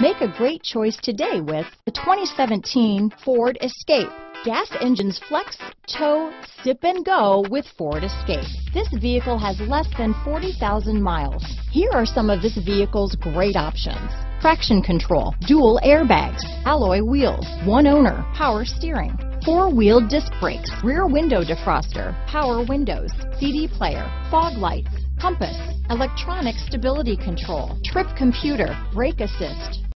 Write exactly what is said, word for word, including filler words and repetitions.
Make a great choice today with the twenty seventeen Ford Escape. Gas engines flex, tow, sip and go with Ford Escape. This vehicle has less than forty thousand miles. Here are some of this vehicle's great options: traction control, dual airbags, alloy wheels, one owner, power steering, four-wheel disc brakes, rear window defroster, power windows, C D player, fog lights, compass, electronic stability control, trip computer, brake assist,